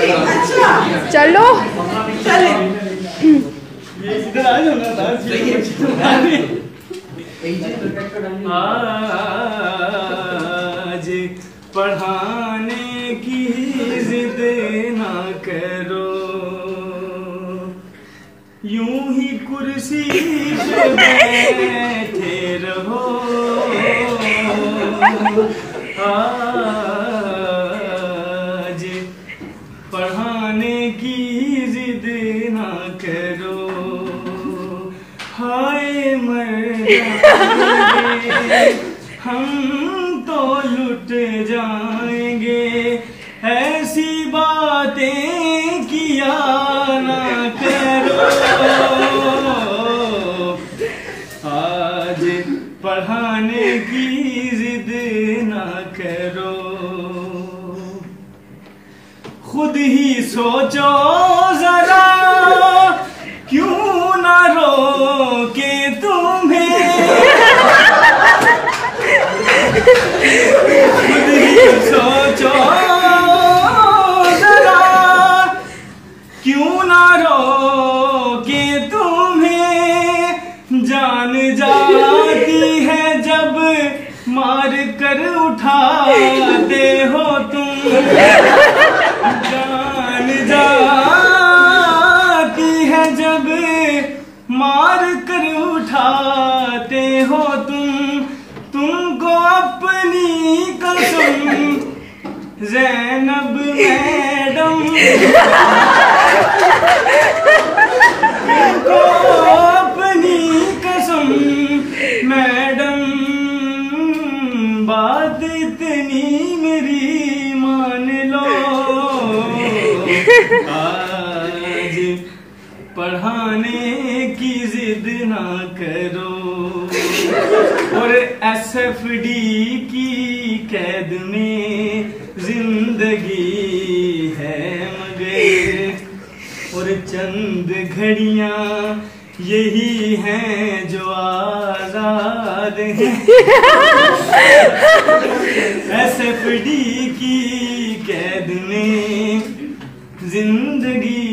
चलो चले आज पढ़ाने की जिद ना करो, यूं ही कुर्सी पे बैठे रहो। आज पढ़ाने की जिद ना करो, हाय मर जाएंगे हम तो लुट जाएंगे, ऐसी बातें किया ना करो। आज पढ़ाने की जिद ना करो, खुद ही सोचो जरा क्यों ना रोके तुम्हें। खुद ही सोचो जरा क्यों ना रोके तुम्हें। जान जाती है जब मार कर उठाते हो तुम, जान जाती है जब मार कर उठाते हो तुम। तुमको अपनी कसम ज़ैनब मैडम, तुमको अपनी कसम मैडम, बात इतनी मेरी मान लो। आज पढ़ाने की जिद ना करो, और SFD की कैद में जिंदगी है मगर, और चंद घड़ियां यही हैं जो आजाद हैं। SFD की कैद में जिंदगी